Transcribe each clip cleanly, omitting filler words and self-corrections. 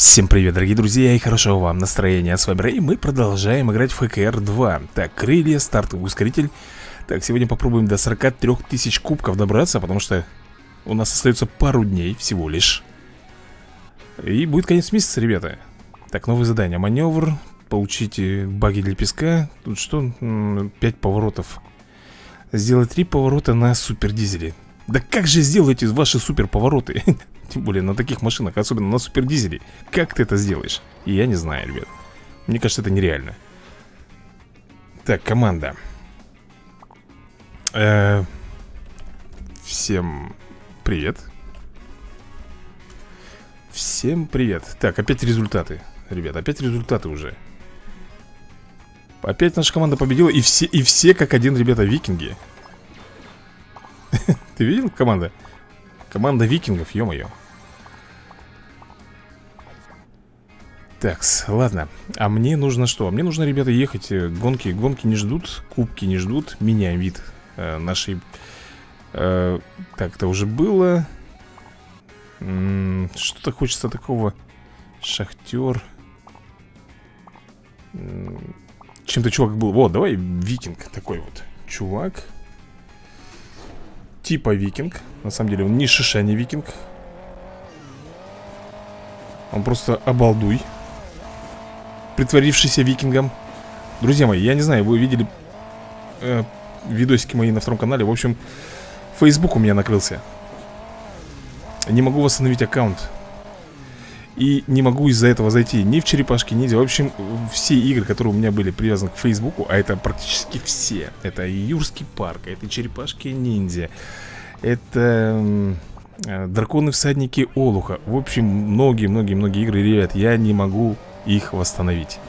Всем привет, дорогие друзья, и хорошего вам настроения. С вами Рэй, мы продолжаем играть в ХКР 2. Так, крылья, стартовый ускоритель. Так, сегодня попробуем до 43 тысяч кубков добраться, потому что у нас остается пару дней всего лишь. И будет конец месяца, ребята. Так, новое задание, маневр. Получите баги для песка. Тут что? 5 поворотов. Сделать 3 поворота на супердизеле. Да как же сделаете ваши супер повороты? Тем более на таких машинах, особенно на супердизеле. Как ты это сделаешь? Я не знаю, ребят. Мне кажется, это нереально. Так, команда. Всем привет. Всем привет. Так, опять результаты. Ребят, опять результаты уже. Опять наша команда победила. И все как один, ребята, викинги. Ты видел команда? Команда викингов, ё-моё. Так, ладно. А мне нужно что? Мне нужно, ребята, ехать. Гонки не ждут, кубки не ждут. Меняем вид нашей... Так, это уже было. Что-то хочется такого. Шахтер. Чем-то чувак был. Вот, давай викинг такой вот. Чувак. Типа викинг. На самом деле он ни шиша не викинг. Он просто обалдуй, притворившийся викингом. Друзья мои, я не знаю, вы видели видосики мои на втором канале. В общем, Facebook у меня накрылся. Не могу восстановить аккаунт. И не могу из-за этого зайти ни в черепашки ниндзя. В общем, все игры, которые у меня были привязаны к Фейсбуку, а это практически все. Это и Юрский парк, это черепашки ниндзя, это драконы всадники Олуха. В общем, многие игры, ребят, я не могу их восстановить.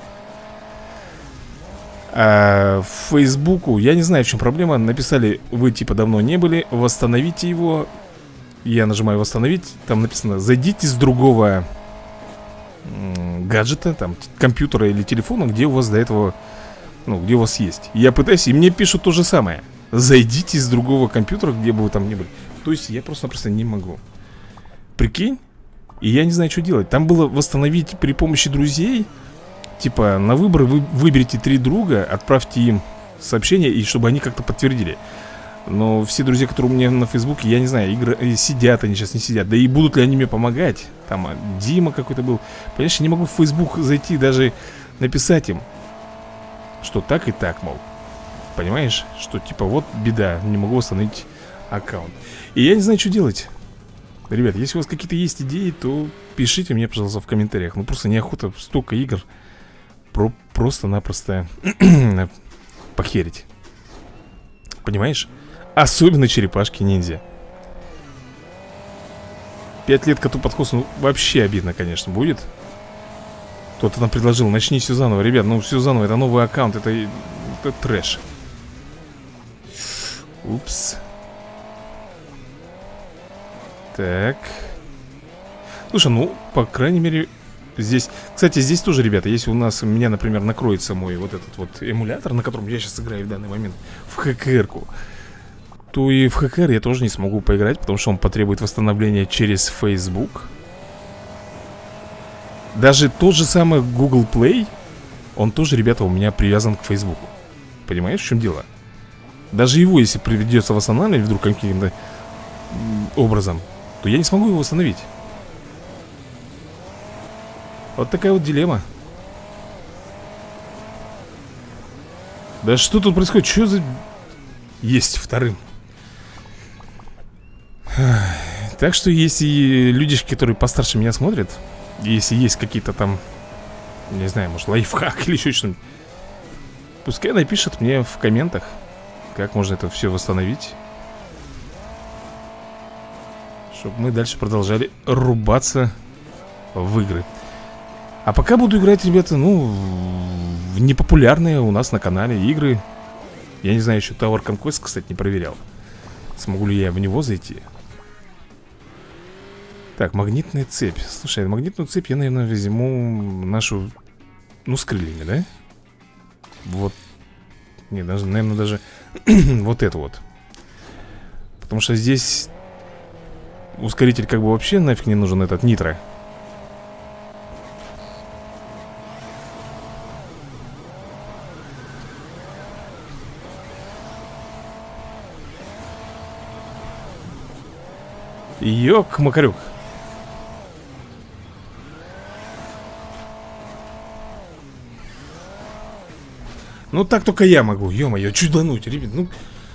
А в Фейсбуку, я не знаю, в чем проблема. Написали, вы типа давно не были, восстановите его. Я нажимаю восстановить. Там написано, зайдите с другого гаджета, там, компьютера или телефона, где у вас до этого, ну, где у вас есть. Я пытаюсь, и мне пишут то же самое. Зайдите с другого компьютера, где бы вы там ни были. То есть я просто-напросто не могу. Прикинь? И я не знаю, что делать. Там было восстановить при помощи друзей. Типа, на выбор вы выберите 3 друга, отправьте им сообщение, и чтобы они как-то подтвердили. Но все друзья, которые у меня на Фейсбуке, я не знаю, сидят они сейчас, не сидят. Да и будут ли они мне помогать? Там Дима какой-то был. Понимаешь, я не могу в Фейсбук зайти, даже написать им, что так и так, мол. Понимаешь, что типа вот беда, не могу восстановить аккаунт. И я не знаю, что делать. Ребят, если у вас какие-то есть идеи, то пишите мне, пожалуйста, в комментариях. Ну просто неохота столько игр просто-напросто похерить. Понимаешь? Особенно черепашки ниндзя. 5 лет коту под хвост, ну вообще обидно, конечно, будет. Кто-то нам предложил, начни все заново. Ребят, ну все заново, это новый аккаунт, это трэш. Упс. Так. Слушай, ну, по крайней мере, здесь... Кстати, здесь тоже, ребята, если у меня, например, накроется мой вот этот вот эмулятор, на котором я сейчас играю в данный момент, в ХКР-ку, то и в ХКР я тоже не смогу поиграть, потому что он потребует восстановления через Facebook. Даже тот же самый Google Play, он тоже, ребята, у меня привязан к Facebook. Понимаешь, в чем дело? Даже его, если придется восстанавливать вдруг каким-то образом, то я не смогу его восстановить. Вот такая вот дилемма. Да что тут происходит? Что за... Есть вторым. Так что если людишки, которые постарше меня смотрят, если есть какие-то там, не знаю, может лайфхак или еще что-нибудь, пускай напишут мне в комментах, как можно это все восстановить, чтобы мы дальше продолжали рубаться в игры. А пока буду играть, ребята, ну, в непопулярные у нас на канале игры. Я не знаю, еще Tower Conquest, кстати, не проверял. Смогу ли я в него зайти? Так, магнитная цепь. Слушай, магнитную цепь я, наверное, возьму нашу, ну, с крыльями, да? Вот. Не, даже, наверное, даже вот эту вот. Потому что здесь ускоритель как бы вообще нафиг не нужен, этот нитро. Ёк-макарюк. Ну так только я могу, ё-моё, чудануть, ребят, ну.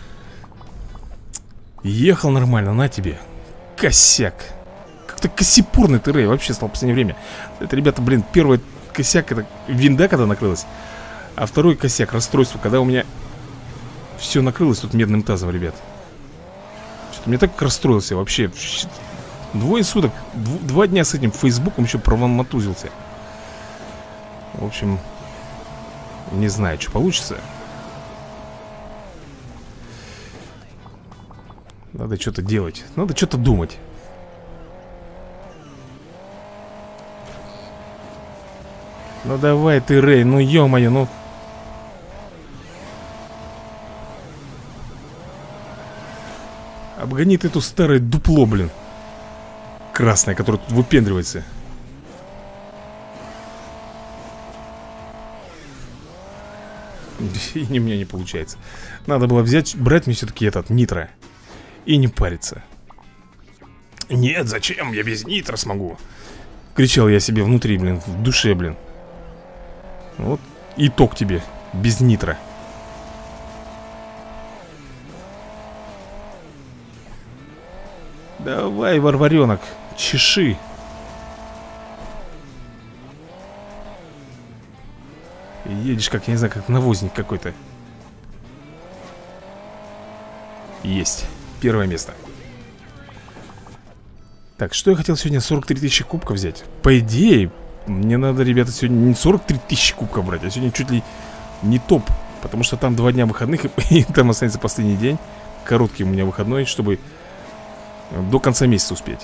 Ехал нормально, на тебе. Косяк. Как-то косипурный ты, Рэй, вообще стал в последнее время. Это, ребята, блин, первый косяк, это винда, когда накрылась. А второй косяк, расстройство, когда у меня все накрылось тут медным тазом, ребят. Что-то мне так расстроился вообще. Двое суток, 2 дня с этим фейсбуком еще провоматузился. В общем, не знаю, что получится. Надо что-то делать, надо что-то думать. Ну давай ты, Рэй, ну ё-моё, ну. Обгони ты эту старое дупло, блин. Красное, которое тут выпендривается. И у меня не получается. Надо было брать мне все-таки этот нитро и не париться. Нет, зачем? Я без нитро смогу. Кричал я себе внутри, блин, в душе, блин. Вот итог тебе, без нитро. Давай, варваренок, чеши. Едешь как, я не знаю, как навозник какой-то. Есть, первое место. Так, что я хотел сегодня? 43 тысячи кубков взять. По идее, мне надо, ребята, сегодня не 43 тысячи кубков брать, а сегодня чуть ли не топ. Потому что там 2 дня выходных, и там останется последний день. Короткий у меня выходной, чтобы до конца месяца успеть.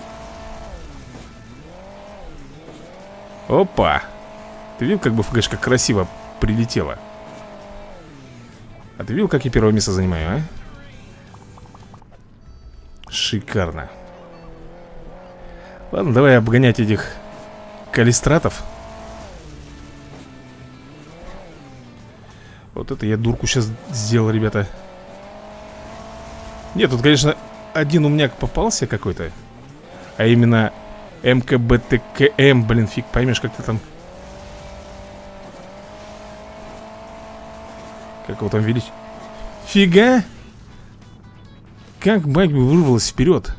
Опа! Ты видел, как бы ФГшка красиво прилетела? А ты видел, как я первое место занимаю, а? Шикарно. Ладно, давай обгонять этих калистратов. Вот это я дурку сейчас сделал, ребята. Нет, тут, конечно, один умняк попался какой-то. А именно МКБТКМ, блин, фиг поймешь, как ты там. Как его там величь? Фига! Как байк бы вырвалась вперед?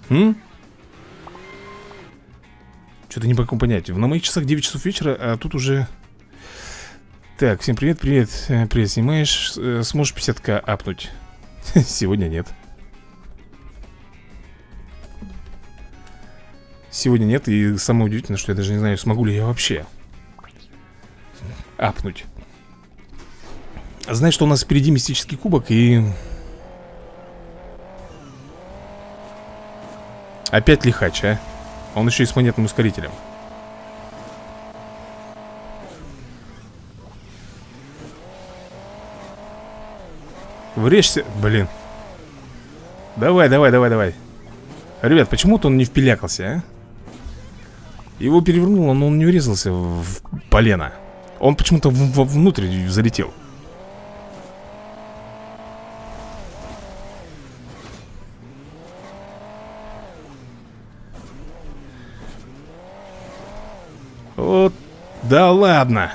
Что-то не могу понять. На моих часах 9 часов вечера, а тут уже... Так, всем привет, привет. Привет, снимаешь? Сможешь 50к апнуть? Сегодня нет. Сегодня нет, и самое удивительное, что я даже не знаю, смогу ли я вообще апнуть. Знаешь, что у нас впереди мистический кубок, и... Опять лихач, а? Он еще и с монетным ускорителем. Врежься, блин. Давай, давай, давай, давай. Ребят, почему-то он не впилякался, а? Его перевернуло, но он не врезался в полено. Он почему-то внутрь залетел. Вот, да ладно.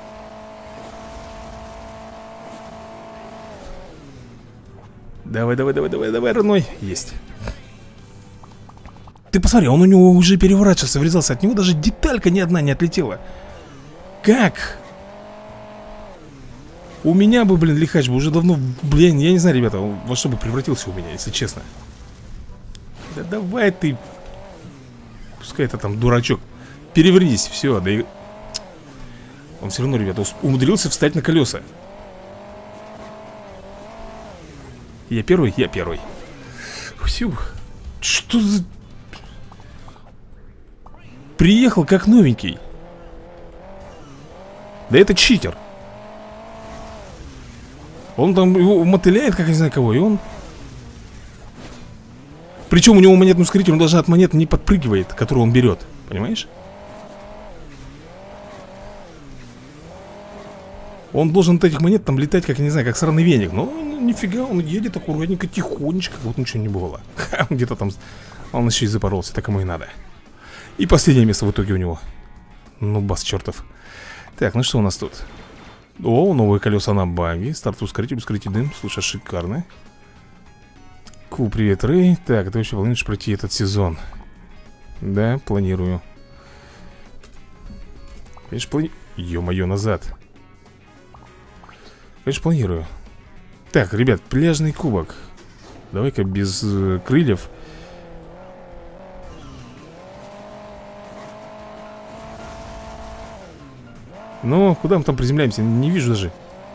Давай, давай, давай, давай, давай, родной. Есть. Ты посмотри, он у него уже переворачивался, врезался. От него даже деталька ни одна не отлетела. Как? У меня бы, блин, лихач бы уже давно, блин, я не знаю, ребята, он во что бы превратился у меня, если честно. Да давай ты. Пускай это там дурачок. Перевернись, все, да и... Он все равно, ребята, умудрился встать на колеса. Я первый? Я первый. Фью. Что за... Приехал как новенький. Да это читер. Он там его мотыляет, как не знаю кого, и он... Причем у него монетный ускоритель, он даже от монет не подпрыгивает, которую он берет. Понимаешь? Он должен от этих монет там летать, как, я не знаю, как сраный веник. Но нифига, он едет аккуратненько, тихонечко, как вот ничего не было. Где-то там Он еще и запоролся, так ему и надо. И последнее место в итоге у него. Ну, бас чертов. Так, ну что у нас тут? О, новые колеса на баги. Старт ускоритель, ускоритель дым. Слушай, шикарно. Ку, привет, Рэй. Так, ты вообще планируешь пройти этот сезон? Да, планирую. Конечно, планирую. Ё-моё, назад. Конечно, планирую. Так, ребят, пляжный кубок. Давай-ка без крыльев. Ну, куда мы там приземляемся? Не вижу даже.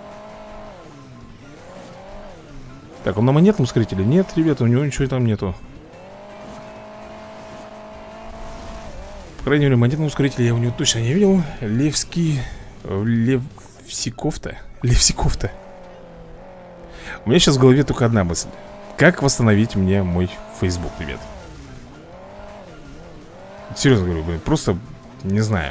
Так, он на монетном ускорителе? Нет, ребята, у него ничего там нету. По крайней мере, монетного ускорителя я у него точно не видел. Левский... Левсиков-то? Левсиков-то. У меня сейчас в голове только одна мысль. Как восстановить мне мой Facebook, ребят? Серьезно говорю, блин, просто не знаю.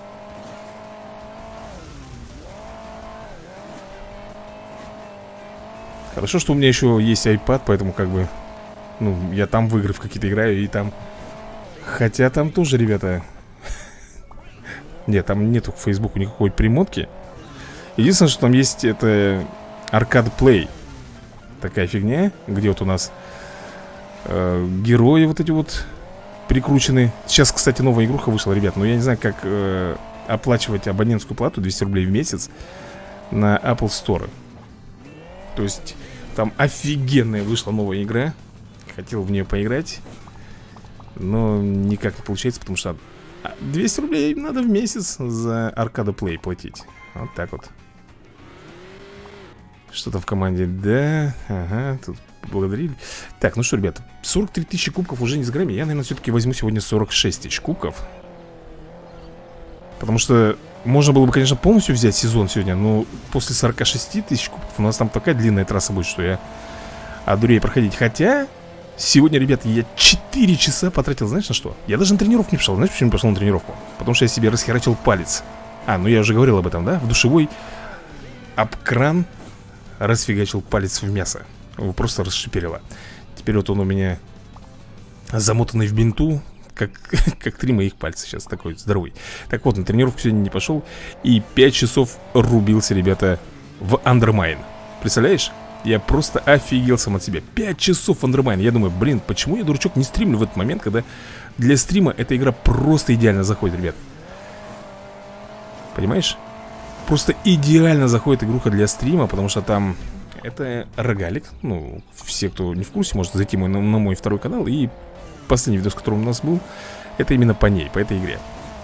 Хорошо, что у меня еще есть iPad, поэтому как бы... Ну, я там в игры в какие-то играю и там... Хотя там тоже, ребята... Нет, там нету к Фейсбуку никакой примотки. Единственное, что там есть, это... Arcade Play. Такая фигня, где вот у нас... Герои вот эти вот... Прикручены. Сейчас, кстати, новая игруха вышла, ребят. Но я не знаю, как оплачивать абонентскую плату 200 рублей в месяц на Apple Store. То есть там офигенная вышла новая игра. Хотел в нее поиграть, но никак не получается, потому что 200 рублей надо в месяц за Arcade Play платить. Вот так вот. Что-то в команде, да. Ага, тут поблагодарили. Так, ну что, ребят, 43 тысячи кубков уже не с грамми. Я, наверное, все-таки возьму сегодня 46 тысяч кубков. Потому что можно было бы, конечно, полностью взять сезон сегодня, но после 46 тысяч кубков у нас там такая длинная трасса будет, что я одурею проходить. Хотя сегодня, ребята, я 4 часа потратил, знаешь, на что? Я даже на тренировку не пошел. Знаешь, почему не пошел на тренировку? Потому что я себе расхерачил палец. Ну я уже говорил об этом, да? В душевой об кран расфигачил палец в мясо. Его просто расшиперило. Теперь вот он у меня замотанный в бинту, как 3 моих пальца сейчас, такой здоровый. Так вот, на тренировку сегодня не пошел. И 5 часов рубился, ребята, в Undermine. Представляешь? Я просто офигел сам от себя. 5 часов в Undermine. Я думаю, блин, почему я, дурачок, не стримлю в этот момент, когда для стрима эта игра просто идеально заходит, ребят. Понимаешь? Просто идеально заходит игруха для стрима, потому что там... Это рогалик. Ну, все, кто не в курсе, может зайти на мой второй канал. И последний видос, который у нас был, это именно по ней, по этой игре.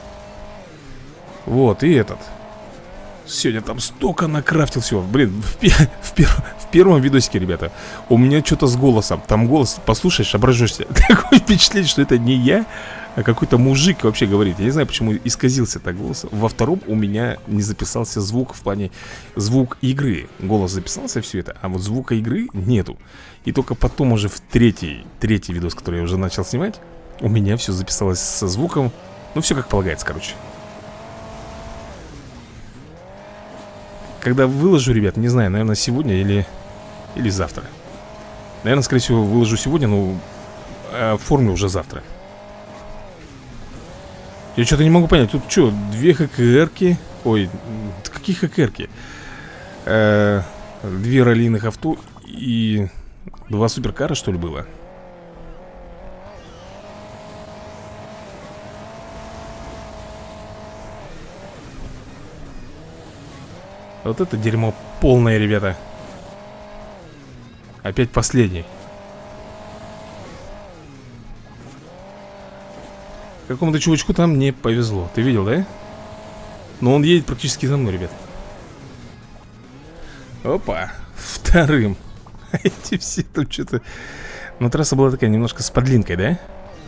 Вот, и этот. Сегодня там столько накрафтил всего. Блин, в первом видосике, ребята, у меня что-то с голосом. Там голос, послушаешь, ображешься. Такое впечатление, что это не я, а какой-то мужик вообще говорит. Я не знаю, почему исказился так голос. Во втором у меня не записался звук, в плане звук игры. Голос записался, все это, а вот звука игры нету. И только потом уже в третий видос, который я уже начал снимать, у меня все записалось со звуком. Ну, все как полагается, короче. Когда выложу, ребят, не знаю, наверное, сегодня или завтра. Наверное, скорее всего, выложу сегодня, но оформлю уже завтра. Я что-то не могу понять. Тут что, 2 ХКРки? Ой, какие ХКРки? 2 раллийных авто и 2 суперкара, что ли, было? Вот это дерьмо полное, ребята. Опять последний. Какому-то чувачку там не повезло. Ты видел, да? Но он едет практически за мной, ребят. Опа, вторым. Эти все там что-то... Но трасса была такая немножко с подлинкой, да?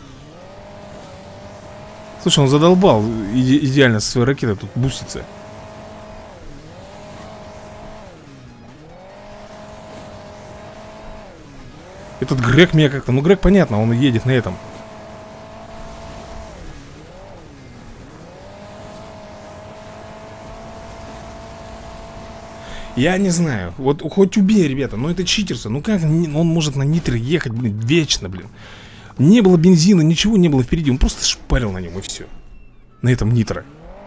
Слушай, он задолбал идеально со своей ракетой тут бустится. Этот Грег меня как-то... Ну, Грег, понятно, он едет на этом. Я не знаю. Вот хоть убей, ребята, но это читерство. Ну как он может на нитро ехать, блин, вечно, блин. Не было бензина, ничего не было впереди. Он просто шпарил на нем и все. На этом нитро.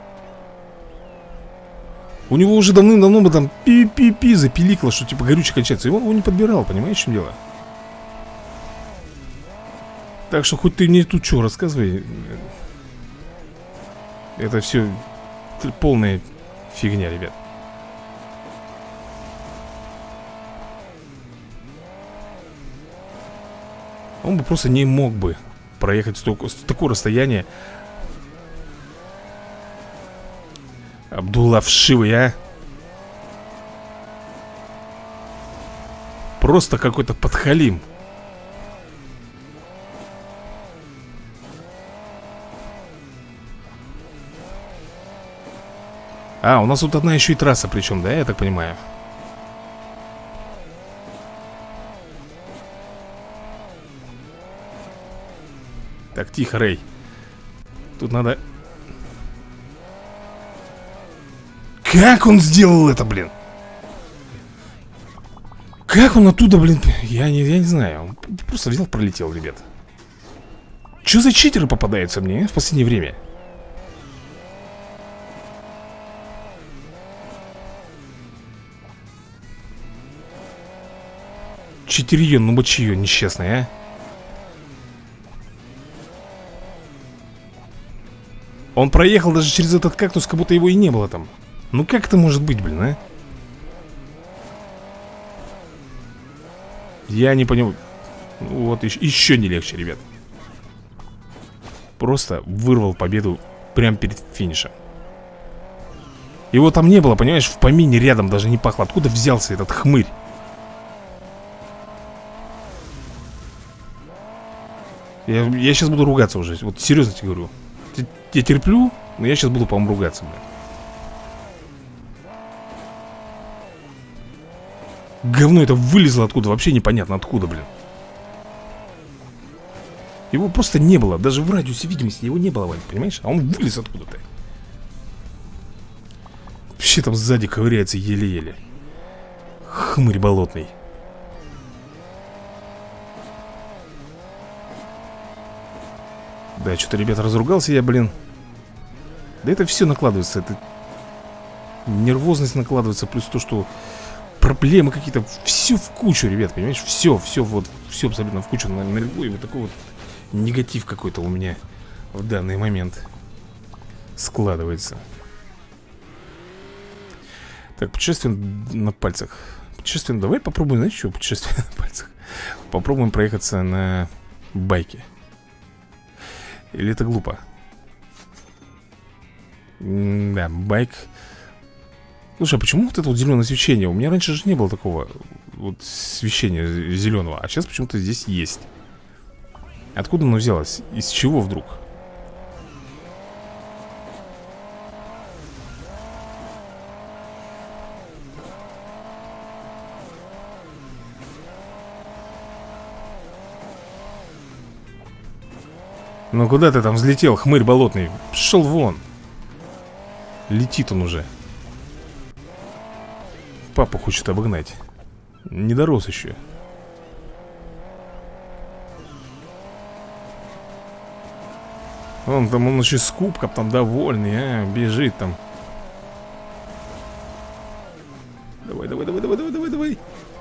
У него уже давным-давно бы там пи-пи-пи запиликало, что типа горючее кончается. И он его не подбирал, понимаешь, в чем дело? Так что хоть ты мне тут что рассказывай. Это все полная фигня, ребят. Он бы просто не мог бы проехать с такое расстояние. Абдулла вшивый, а. Просто какой-то подхалим. А, у нас тут одна еще и трасса, причем, да, я так понимаю. Так, тихо, Рэй. Тут надо... Как он сделал это, блин? Как он оттуда, блин? Я не знаю. Он просто взял, пролетел, ребят. Что за читеры попадаются мне в последнее время? Читерье, ну мочье несчастное, а? Он проехал даже через этот кактус, как будто его и не было там. Ну как это может быть, блин, а? Я не понял. Вот еще не легче, ребят. Просто вырвал победу прямо перед финишем. Его там не было, понимаешь, в помине рядом даже не пахло. Откуда взялся этот хмырь? Я сейчас буду ругаться уже. Вот серьезно тебе говорю. Я терплю, но я сейчас буду, по-моему, ругаться, блин. Говно это вылезло откуда, вообще непонятно откуда, блин. Его просто не было, даже в радиусе видимости его не было, Вань, понимаешь? А он вылез откуда-то. Вообще там сзади ковыряется еле-еле. Хмырь болотный. Да, что-то, ребята, разругался я, блин. Да это все накладывается. Это нервозность накладывается. Плюс то, что проблемы какие-то. Все в кучу, ребят, понимаешь? Все вот, все абсолютно в кучу налегло. И вот такой вот негатив какой-то у меня в данный момент складывается. Так, путешествие на пальцах. Путешествие, давай попробуем, знаете что, путешествие на пальцах. Попробуем проехаться на байке. Или это глупо? Да, байк. Слушай, а почему вот это вот зеленое свечение? У меня раньше же не было такого вот свечения зеленого. А сейчас почему-то здесь есть. Откуда оно взялось? Из чего вдруг? Ну куда ты там взлетел, хмырь болотный? Шел вон. Летит он уже. Папа хочет обогнать. Не дорос еще. Он еще с кубком там довольный, а, бежит там. Давай.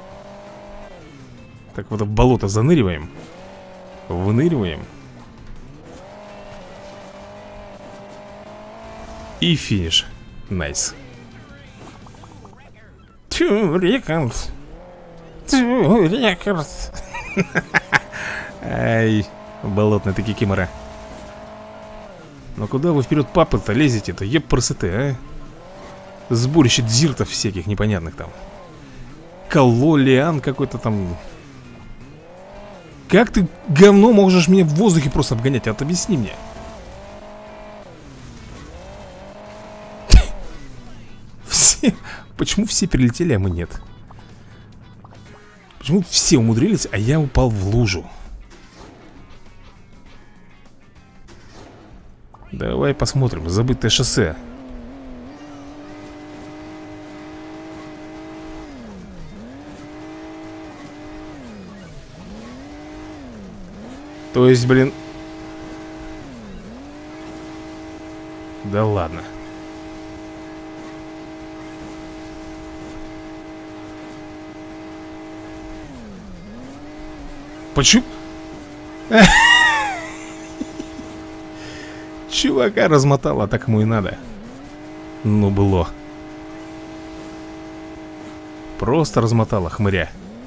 Так, вот в болото заныриваем. Выныриваем. И финиш. Найс. Рекорд. Ай, болотная ты кикимора. Но куда вы вперед папы-то лезете-то? Еп-просоты, а? Сборище дзиртов всяких непонятных там. Кололиан какой-то там. Как ты, говно, можешь меня в воздухе просто обгонять? А объясни мне. Почему все перелетели, а мы нет? Почему все умудрились, а я упал в лужу? Давай посмотрим. Забытое шоссе. То есть, блин. Да ладно. Почему? Чувака размотало, так ему и надо. Ну было. Просто размотало хмыря.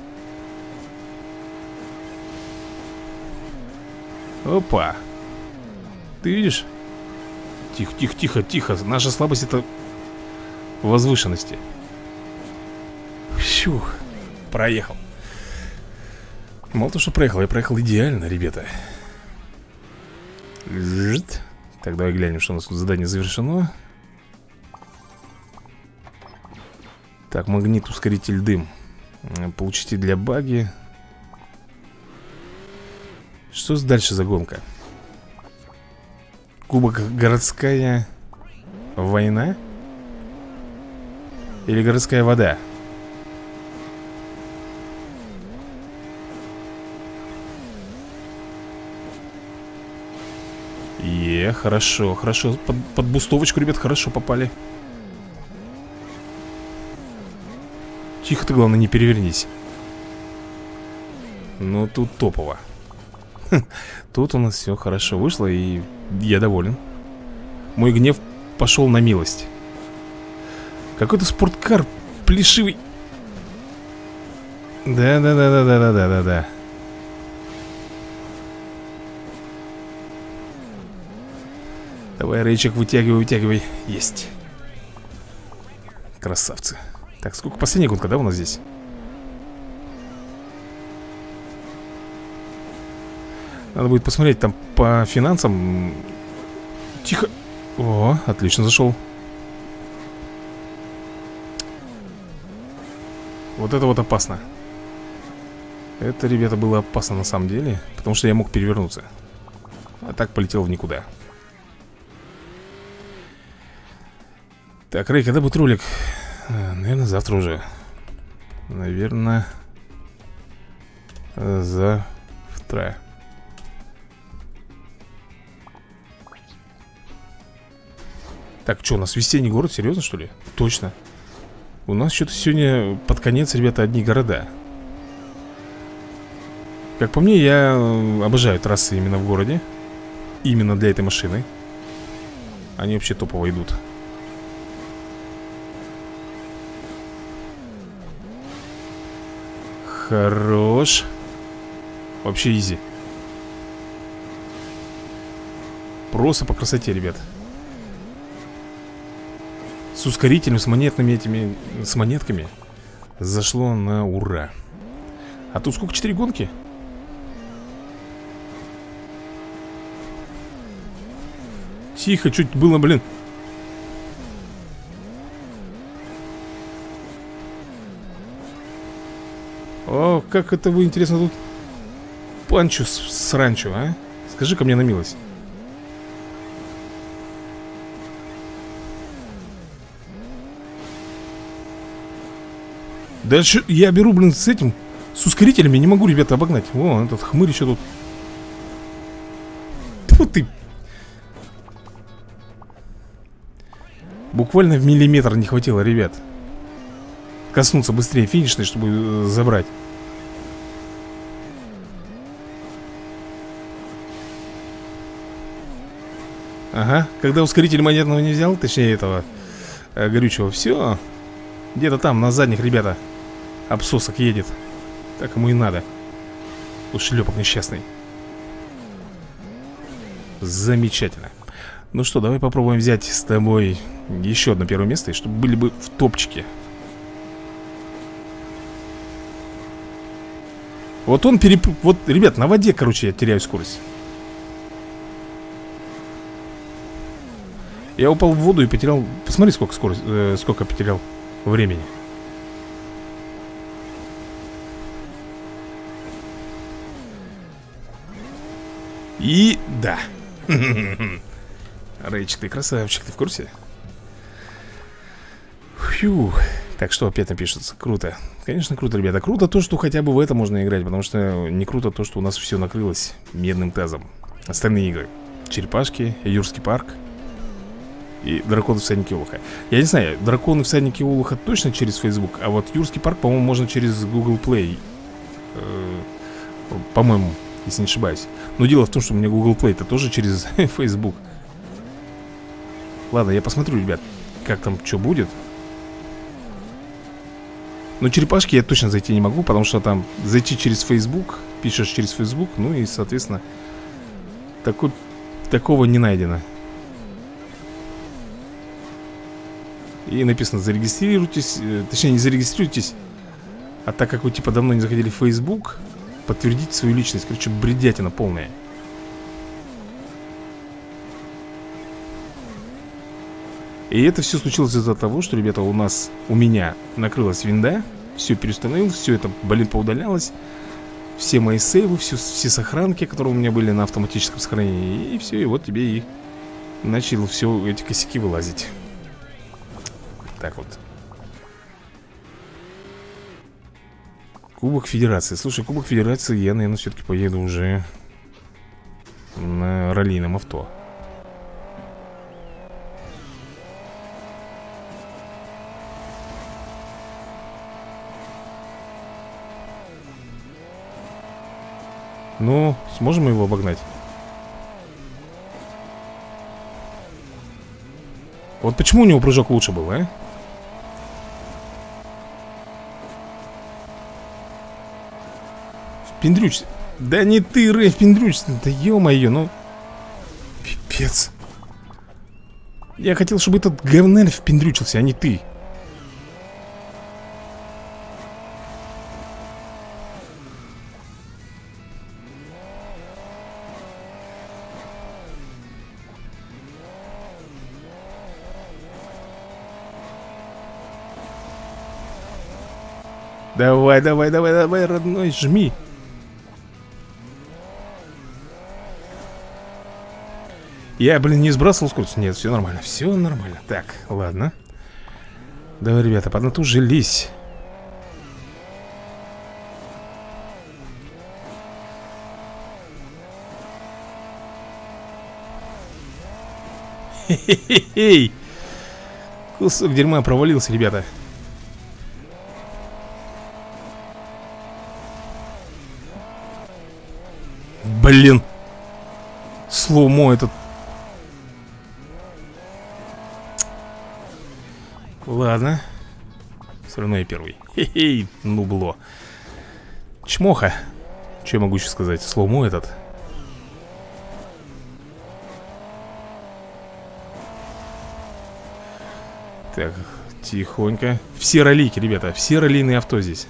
Опа. Ты видишь? Тихо, тихо, тихо, тихо. Наша слабость — это возвышенности. Фух. Проехал. Мало того, что проехал, я проехал идеально, ребята. Так, давай глянем, что у нас тут задание завершено. Так, магнит, ускоритель, дым. Получите для баги. Что дальше за гонка? Кубок городская война? Или городская вода? Хорошо, хорошо. Под бустовочку, ребят, хорошо попали. Тихо ты, главное, не перевернись. Ну, тут топово. Тут у нас все хорошо вышло, и я доволен. Мой гнев пошел на милость. Какой-то спорткар плешивый. Да. Давай, Рейчик, вытягивай, вытягивай. Есть. Красавцы. Так, сколько последняя гонка, да, у нас здесь? Надо будет посмотреть там по финансам. Тихо. О, отлично зашел. Вот это вот опасно. Это, ребята, было опасно на самом деле. Потому что я мог перевернуться. А так полетел в никуда. Так, Рэй, когда будет ролик? Наверное, завтра уже. Наверное, завтра. Так, что, у нас весенний город? Серьезно, что ли? Точно. У нас что-то сегодня под конец, ребята, одни города. Как по мне, я обожаю трассы именно в городе. Именно для этой машины. Они вообще топово идут. Хорош. Вообще изи. Просто по красоте, ребят. С ускорителем, с монетными этими. С монетками. Зашло на ура. А тут сколько? 4 гонки? Тихо, чуть было, блин. О, как это вы, интересно, тут панчу с ранчо, а? Скажи-ка мне на милость. Да я беру, блин, с этим, с ускорителями не могу, ребята, обогнать. О, этот хмырь еще тут. Тьфу ты. Буквально в миллиметр не хватило, ребят. Коснуться быстрее финишной, чтобы забрать. Ага, когда ускоритель монетного не взял, точнее этого горючего, все. Где-то там, на задних, ребята, обсосок едет. Так ему и надо. Ушлепок несчастный. Замечательно. Ну что, давай попробуем взять с тобой еще одно первое место, и чтобы были бы в топчике. Вот он Вот, ребят, на воде, короче, я теряю скорость. Я упал в воду и потерял... Посмотри, сколько скорость... сколько потерял времени. И... да. Рейчик, ты красавчик, ты в курсе? Фью. Так, что опять напишется? Круто. Конечно, круто, ребята. Круто то, что хотя бы в это можно играть. Потому что не круто то, что у нас все накрылось медным тазом. Остальные игры. Черепашки, Юрский парк и Драконы всадники Олуха. Я не знаю, Драконы всадники Олуха точно через Facebook. А вот Юрский парк, по-моему, можно через Google Play. По-моему, если не ошибаюсь. Но дело в том, что у меня Google Play это тоже через Facebook. Ладно, я посмотрю, ребят, как там, что будет. Но черепашки я точно зайти не могу, потому что там зайти через Facebook, пишешь через Facebook, ну и, соответственно, такого не найдено. И написано, зарегистрируйтесь, точнее, не зарегистрируйтесь, а так как вы, типа, давно не заходили в Facebook, подтвердите свою личность. Короче, бредятина полная. И это все случилось из-за того, что, ребята, у меня накрылась винда. Все переустановил, все это, блин, поудалялось. Все мои сейвы, все сохранки, которые у меня были на автоматическом сохранении. И все, и вот тебе и начал все эти косяки вылазить. Так вот. Кубок Федерации. Слушай, Кубок Федерации я, наверное, все-таки поеду уже на раллийном авто. Ну, сможем мы его обогнать? Вот почему у него прыжок лучше был, а? Впендрючься. Да не ты, Рэй, впендрючься. Да ё-моё, ну. Пипец. Я хотел, чтобы этот говнарь впендрючился, а не ты. Давай, давай, давай, давай, родной, жми. Я, блин, не сбрасывал скорость. Нет, все нормально, все нормально. Так, ладно. Давай, ребята, поднатужились. Хе-хе-хей. Кусок дерьма провалился, ребята. Блин. Слоумо этот. Ладно. Все равно я первый. Хе-хей, нубло. Чмоха. Что я могу еще сказать? Слоумо этот. Так, тихонько. Все ролики, ребята. Все раллийные авто здесь.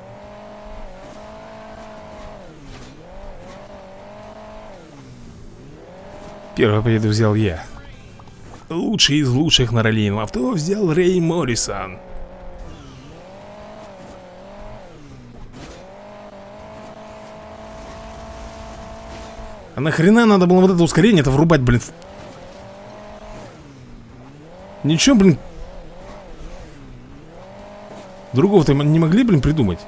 Первую победу взял я. Лучший из лучших на раллийном авто взял Рэй Моррисон. А нахрена надо было вот это ускорение-то врубать, блин? Ничего, блин. Другого-то не могли, блин, придумать.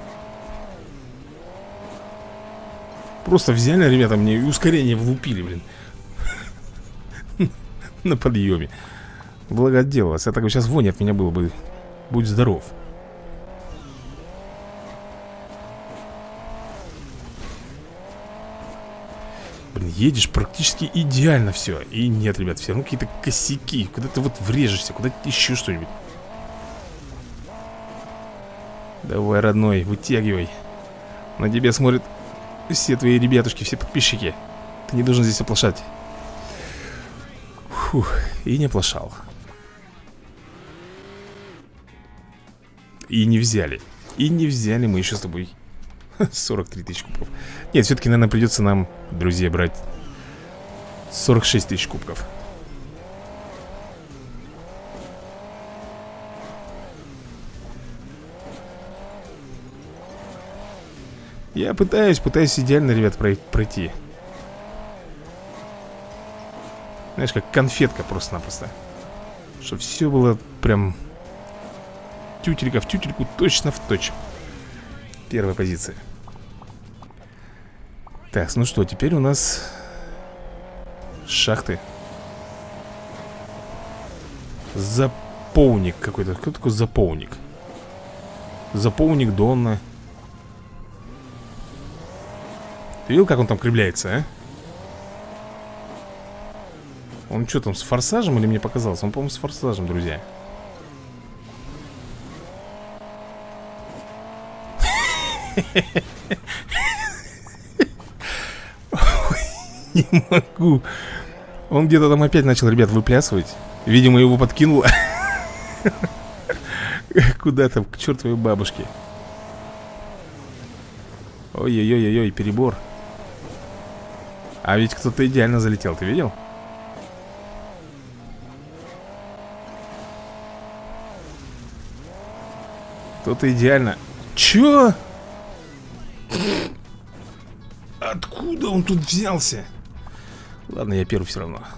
Просто взяли, ребята, мне и ускорение влупили, блин. На подъеме. Благо отделалось. А так бы сейчас вони от меня было бы. Будь здоров. Блин, едешь практически идеально все. И нет, ребят, все равно какие-то косяки. Куда ты вот врежешься, куда-то еще что-нибудь. Давай, родной, вытягивай. На тебя смотрят все твои ребятушки, все подписчики. Ты не должен здесь оплошать. Фух, и не оплошал. И не взяли. И не взяли мы еще с тобой 43 тысяч кубков. Нет, все-таки, наверное, придется нам, друзья, брать 46 тысяч кубков. Я пытаюсь идеально, ребят, пройти. Знаешь, как конфетка просто-напросто. Чтобы все было прям Тютелька в тютельку, точно в точь. Первая позиция. Так, ну что, теперь у нас шахты. Заполник какой-то. Кто такой заполник? Заполник Донна. Ты видел, как он там кривляется, а? Он что там, с форсажем или мне показалось? Он, по-моему, с форсажем, друзья. Не могу. Он где-то там опять начал, ребят, выплясывать. Видимо, его подкинуло куда-то, к чертовой бабушке. Ой-ой-ой-ой, перебор. А ведь кто-то идеально залетел, ты видел? Кто-то идеально. Чё? Откуда он тут взялся? Ладно, я первый все равно.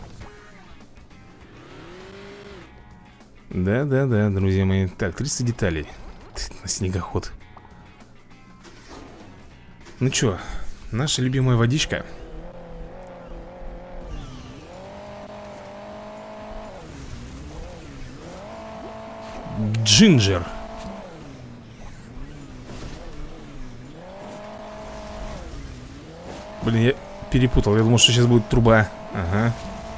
Да-да-да, друзья мои. Так, 300 деталей на снегоход. Ну чё, наша любимая водичка. Джинджер. Блин, я перепутал. Я думал, что сейчас будет труба. Ага.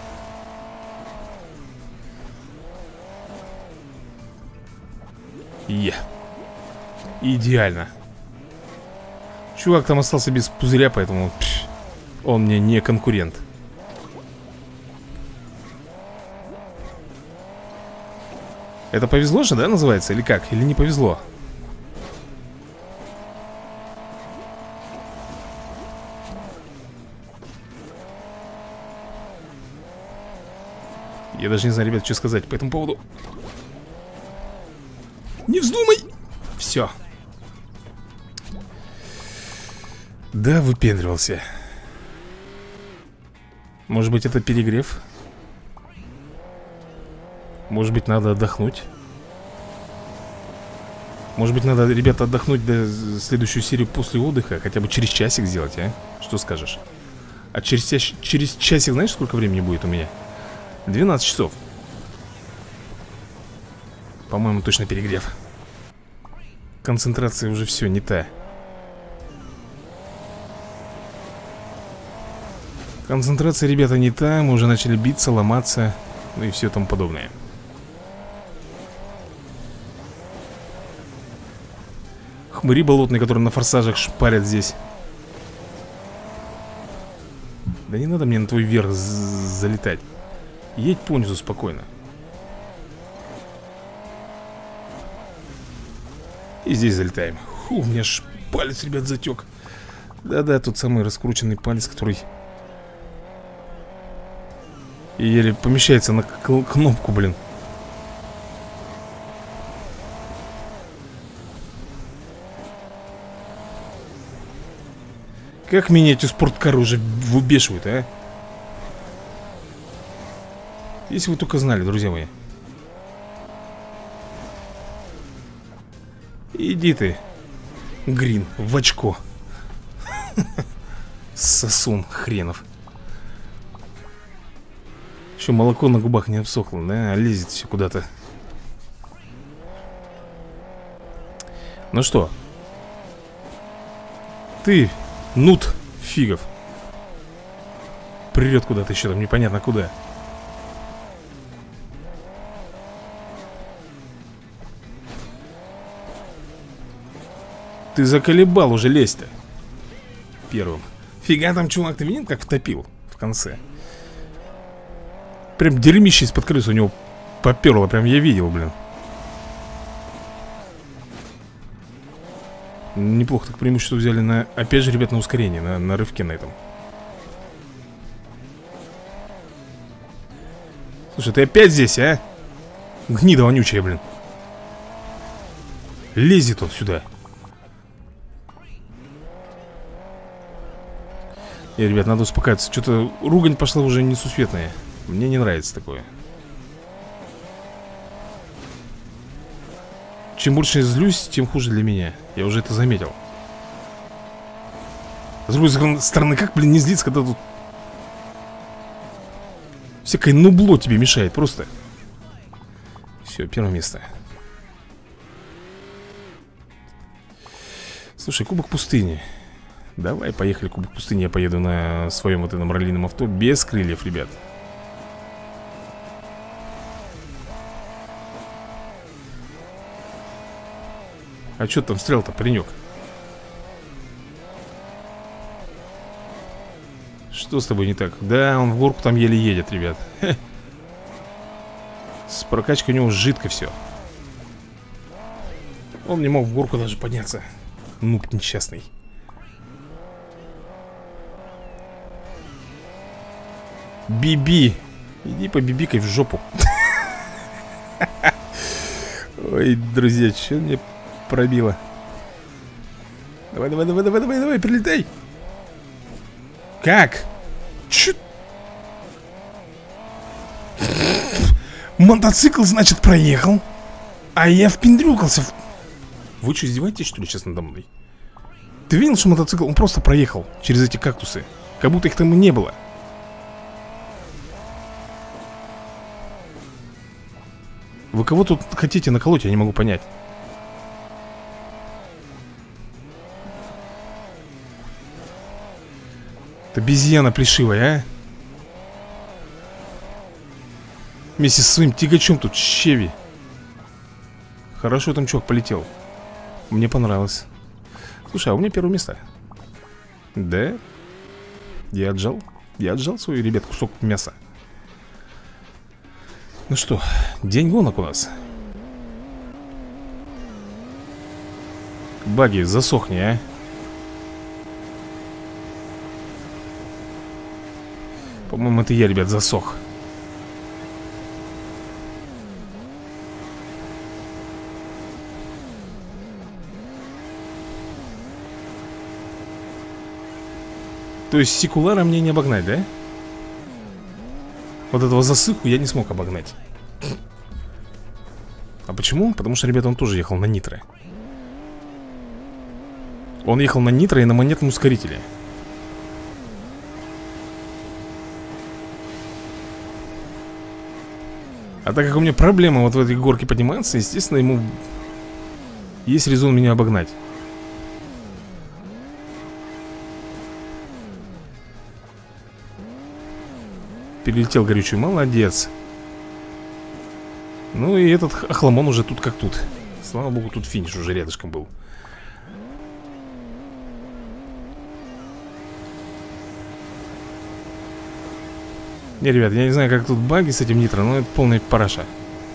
Идеально. Чувак там остался без пузыря, поэтому он мне не конкурент. Это повезло же, да, называется? Или как? Или не повезло? Я даже не знаю, ребят, что сказать по этому поводу. Не вздумай! Все. Да, выпендривался. Может быть, это перегрев? Может быть, надо отдохнуть? Может быть, надо, ребята, отдохнуть до следующую серию после отдыха? Хотя бы через часик сделать, а? Что скажешь? А через часик знаешь, сколько времени будет у меня? 12 часов. По-моему, точно перегрев. Концентрация уже все не та. Концентрация, ребята, не та. Мы уже начали биться, ломаться. Ну и все тому подобное. Хмыри болотные, которые на форсажах шпарят здесь. Да не надо мне на твой верх залетать. Едь понизу спокойно. И здесь залетаем. Фу, у меня ж палец, ребят, затек. Да-да, тот самый раскрученный палец, который и еле помещается на кнопку, блин. Как меня эти спорткары уже выбешивают, а? Если вы только знали, друзья мои. Иди ты, Грин, в очко. Сосун хренов. Еще молоко на губах не обсохло, да? А лезет все куда-то. Ну что? Ты, нут фигов. Придет куда-то еще там, непонятно куда. Ты заколебал уже лезть-то. Первым. Фига там, чувак, ты видел, как втопил в конце? Прям дерьмище из-под крысы у него поперло. Прям я видел, блин. Неплохо так преимущество взяли на... Опять же, ребят, на ускорение, на рывке на этом. Слушай, ты опять здесь, а? Гнида вонючая, блин. Лезет он сюда. Ребят, надо успокаиваться. Что-то ругань пошла уже несусветная. Мне не нравится такое. чем больше я злюсь, тем хуже для меня. Я уже это заметил. С другой стороны, как, блин, не злиться, когда тут всякое нубло тебе мешает просто. Все, первое место. Слушай, кубок пустыни. Давай, поехали, кубок пустыни. Я поеду на своем вот этом раллийном авто без крыльев, ребят. А что там стрел-то, паренек? Что с тобой не так? Да, он в горку там еле едет, ребят. Хе. С прокачкой у него жидко все. Он не мог в горку даже подняться. Нуб несчастный. Биби, иди побибикай в жопу. Ой, друзья, что мне пробило? Давай, давай, давай, давай, давай, давай, прилетай. Как? Чё? Мотоцикл, значит, проехал, а я впендрюкался в... Вы что, издеваетесь, что ли, сейчас надо мной? Ты видел, что мотоцикл, он просто проехал через эти кактусы? Как будто их там и не было. Вы кого тут хотите наколоть, я не могу понять. Это обезьяна плешивая, а? Вместе со своим тягачом тут Чеви. Хорошо там чувак полетел. Мне понравилось. Слушай, а у меня первое место. Да? Я отжал свой, ребят, кусок мяса. Ну что, день гонок у нас. Баги, засохни, а. По-моему, это я, ребят, засох. То есть секулара мне не обогнать, да? Вот этого засыху я не смог обогнать. А почему? Потому что, ребята, он тоже ехал на нитро. Он ехал на нитро и на монетном ускорителе. А так как у меня проблема вот в этой горке подниматься, естественно, ему есть резон меня обогнать. Перелетел горючий, молодец. Ну и этот охламон уже тут как тут. Слава богу, тут финиш уже рядышком был. Не, ребят, я не знаю, как тут баги с этим нитро, но это полная параша.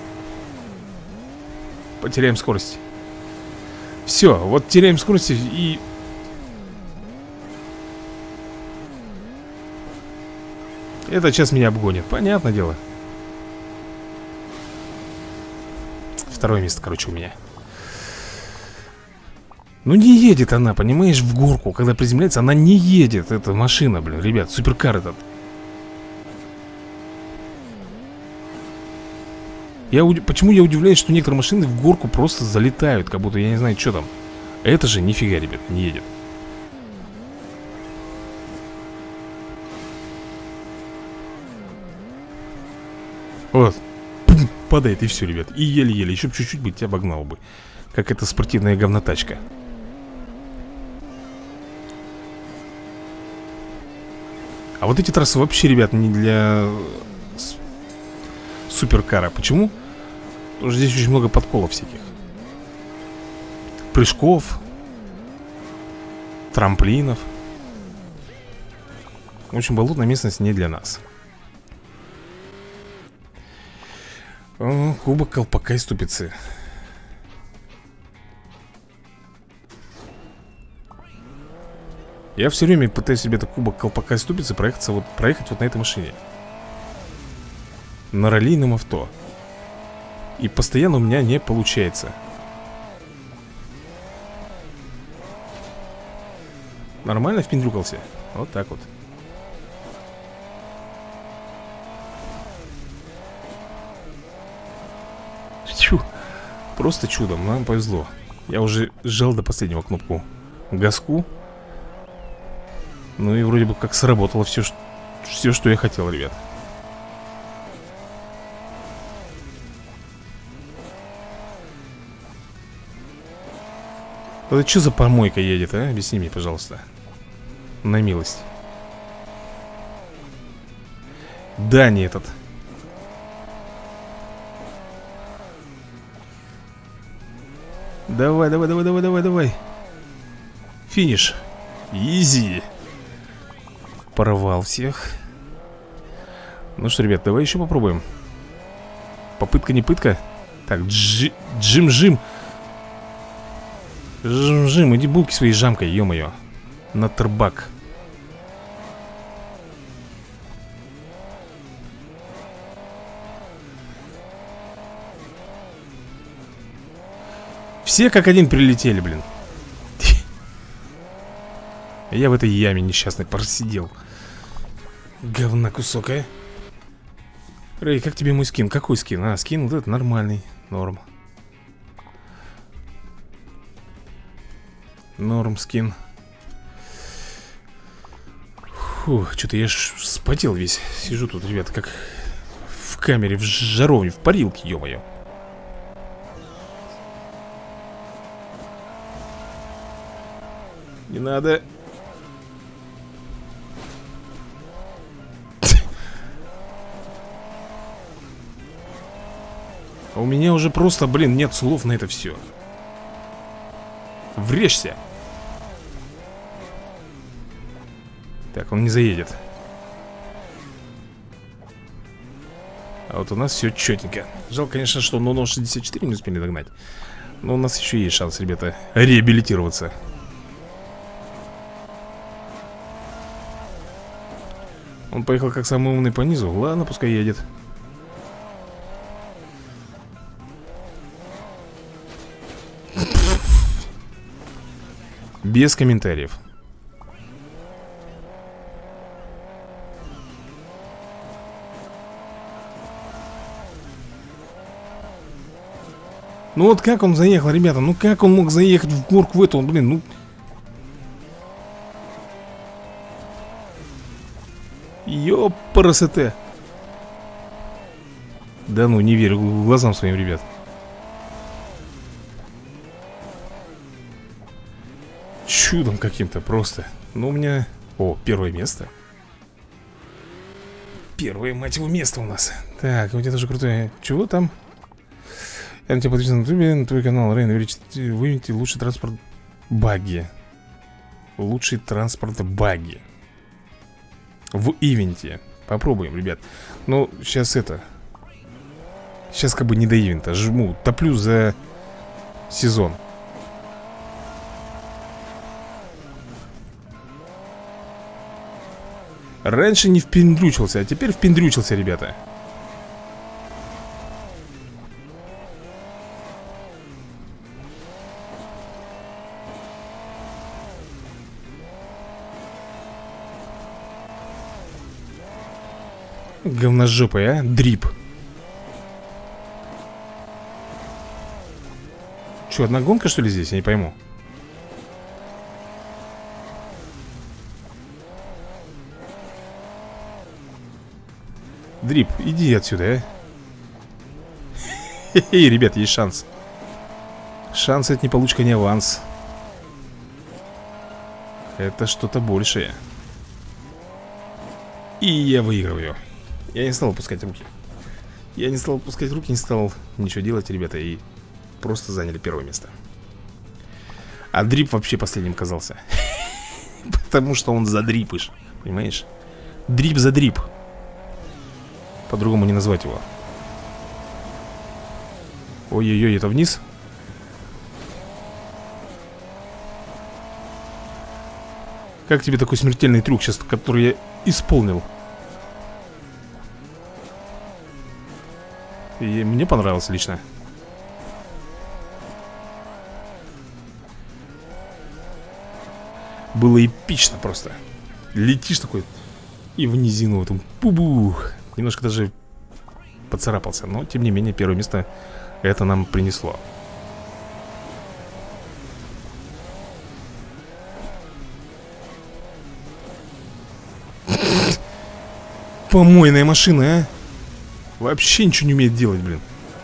Потеряем скорость. Все, вот теряем скорость и... Это сейчас меня обгонит, понятное дело. Второе место, короче, у меня. Ну не едет она, понимаешь, в горку. Когда приземляется, она не едет. Эта машина, блин, ребят, суперкар этот. Почему я удивляюсь, что некоторые машины в горку просто залетают, как будто я не знаю, что там. Это же нифига, ребят, не едет. Вот, падает и все, ребят. И еле-еле, еще бы чуть-чуть бы тебя обогнал бы. Как эта спортивная говнотачка. А вот эти трассы вообще, ребят, не для суперкара. Почему? Потому что здесь очень много подколов всяких. Прыжков. Трамплинов. В общем, болотная местность не для нас. О, кубок колпака и ступицы. Я все время пытаюсь себе этот кубок колпака и ступицы проехать вот на этой машине. На раллийном авто. И постоянно у меня не получается. Нормально впендрюкался? Вот так вот. Просто чудом, нам повезло. Я уже сжал до последнего кнопку газку. Ну и вроде бы как сработало все, что я хотел, ребят. Это что за помойка едет, а? Объясни мне, пожалуйста. На милость. Да, не этот. Давай, давай, давай, давай, давай, давай. Финиш. Изи. Порвал всех. Ну что, ребят, давай еще попробуем. Попытка не пытка. Так, Джим-Жим. Жим-Жим, иди булки своей жамкой, ё-моё. На трбак. Все как один прилетели, блин. Я в этой яме несчастной просидел. Говна кусок, а? Рэй, как тебе мой скин? Какой скин? А, скин вот этот нормальный. Норм. Норм скин. Фу, что-то я вспотел весь. Сижу тут, ребята, как в камере, в жаровне, в парилке, ё-моё. Не надо. А у меня уже просто, блин, нет слов на это все. Врежься. Так, он не заедет. А вот у нас все четенько. Жалко, конечно, что Ноно 64 не успели догнать. Но у нас еще есть шанс, ребята, реабилитироваться. Он поехал как самый умный по низу. Ладно, пускай едет. Без комментариев. Ну вот как он заехал, ребята? Ну как он мог заехать в горку в эту? Блин, ну... Ёпарасоте. Да ну, не верю глазам своим, ребят. Чудом каким-то просто. Ну, у меня... О, первое место. Первое, мать его, место у нас. Так, у тебя тоже крутое. Чего там? Я на тебя подписан на ютубе, на твой канал. Рейн, выведите лучший транспорт багги. Лучший транспорт багги. В ивенте. Попробуем, ребят. Ну, сейчас это... Сейчас как бы не до ивента. Жму, топлю за сезон. Раньше не впендрючился, а теперь впендрючился, ребята. Говножопая, а? Дрип. Че, одна гонка, что ли, здесь? Я не пойму. Дрип, иди отсюда, а. Хе-хе, ребят, есть шанс. Шанс — это не получка, не аванс. Это что-то большее. И я выигрываю. Я не стал опускать руки. Я не стал опускать руки, не стал ничего делать, ребята. И просто заняли первое место. А дрип вообще последним казался. Потому что он задрипыш. Понимаешь? Дрип за дрип. По-другому не назвать его. Ой-ой-ой, это вниз? Как тебе такой смертельный трюк сейчас, который я исполнил? И мне понравился лично. Было эпично просто. Летишь такой и в низину вот, пу-бух. Немножко даже поцарапался. Но, тем не менее, первое место это нам принесло. Помойная машина, а. Вообще ничего не умеет делать, блин.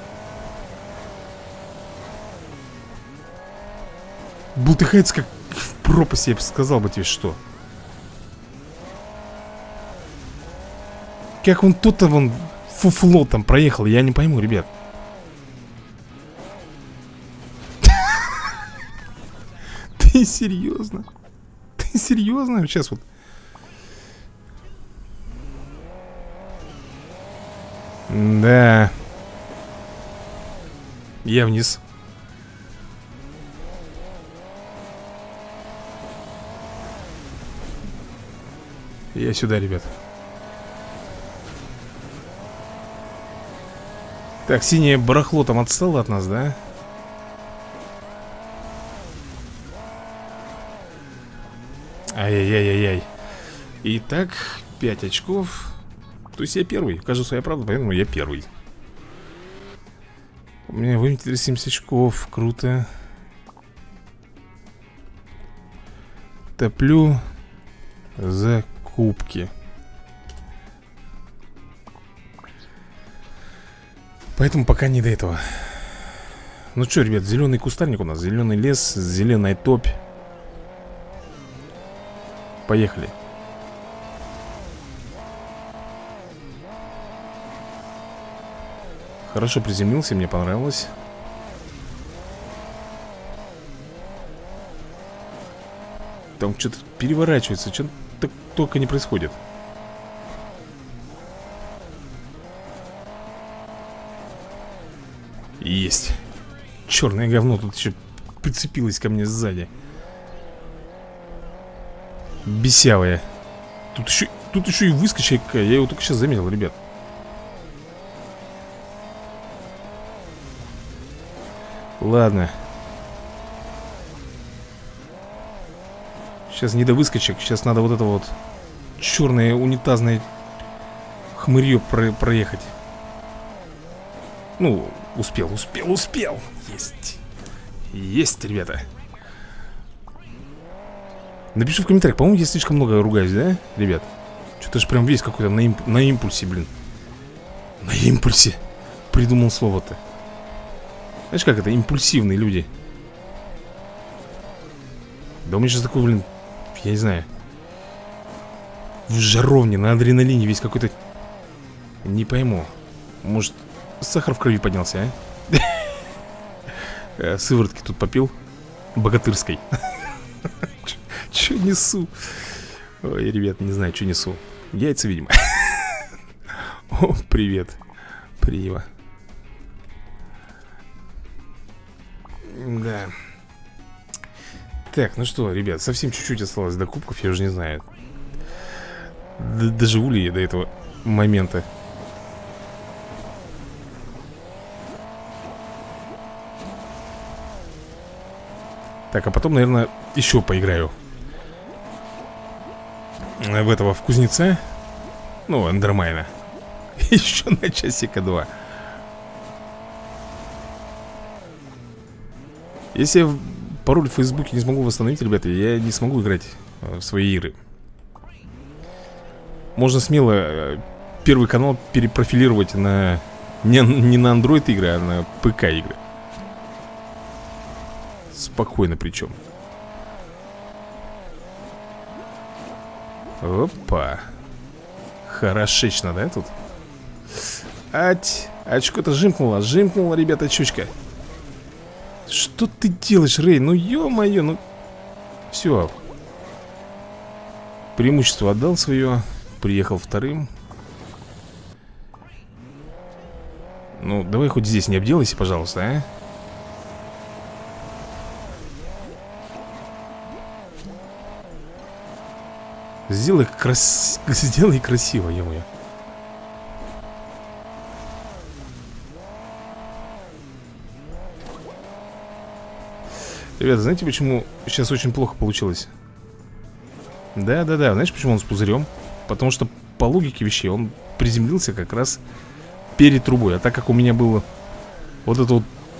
Бултыхается как в пропасть, я бы сказал бы тебе, что. Как он тут-то вон фуфло там проехал, я не пойму, ребят. Ты серьезно? Ты серьезно? Сейчас вот. Да. Я вниз. Я сюда, ребят. Так, синее барахло там отстало от нас, да? Ай-яй-яй-яй-яй. Итак, 5 очков. То есть я первый. Кажется, я правда, поэтому я первый. У меня выметили 70 очков. Круто. Топлю закупки. Поэтому пока не до этого. Ну что, ребят, зеленый кустарник у нас. Зеленый лес, зеленая топь. Поехали. Хорошо приземлился, мне понравилось. Там что-то переворачивается, что-то только не происходит. Есть. Черное говно тут еще прицепилось ко мне сзади. Бесявая. Тут еще и выскочка. Я его только сейчас заметил, ребят. Ладно. Сейчас не до выскочек. Сейчас надо вот это вот черное унитазное хмырье проехать. Ну, успел. Есть. Есть, ребята. Напиши в комментариях, по-моему, я слишком много ругаюсь, да, ребят? Что-то же прям весь какой-то на импульсе, блин. На импульсе придумал слово-то. Знаешь, как это? Импульсивные люди. Да у меня сейчас такой, блин, я не знаю, в жаровне, на адреналине весь какой-то. Не пойму. Может, сахар в крови поднялся, а? Сыворотки тут попил богатырской. Че несу? Ой, ребят, не знаю, что несу. Яйца, видимо. О, привет. Прива. Да. Так, ну что, ребят, совсем чуть-чуть осталось до кубков, я уже не знаю. Доживу ли я до этого момента? Так, а потом, наверное, еще поиграю в этого, в кузнеца. Ну, Эндермайна. Еще на часика 2. Если я пароль в Фейсбуке не смогу восстановить, ребята, я не смогу играть в свои игры. Можно смело первый канал перепрофилировать на не на Android игры, а на ПК игры. Спокойно причем. Опа. Хорошечно, да, тут? Ать, очко-то жимкнуло, ребята, чучка. Что ты делаешь, Рей? Ну, ё-моё, ну... Все. Преимущество отдал свое. Приехал вторым. Ну, давай хоть здесь не обделайся, пожалуйста, а? Сделай красиво, ё-моё. Ребята, знаете, почему сейчас очень плохо получилось? Да-да-да, знаешь, почему он с пузырем? Потому что по логике вещей он приземлился как раз перед трубой. А так как у меня было вот это вот...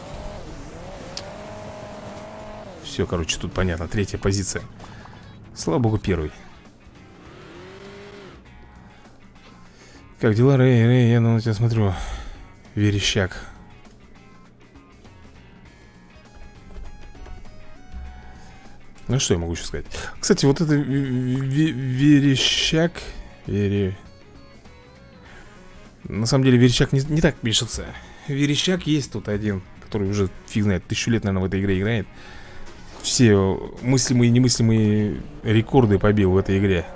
Все, короче, тут понятно, третья позиция. Слава богу, первый. Как дела, Рэй? Рэй, я на тебя смотрю. Верещак. Ну что я могу еще сказать? Кстати, вот это верещак. На самом деле верещак не так пишется. Верещак есть тут один, который уже фиг знает, 1000 лет, наверное, в этой игре играет. Все мыслимые и немыслимые рекорды побил в этой игре.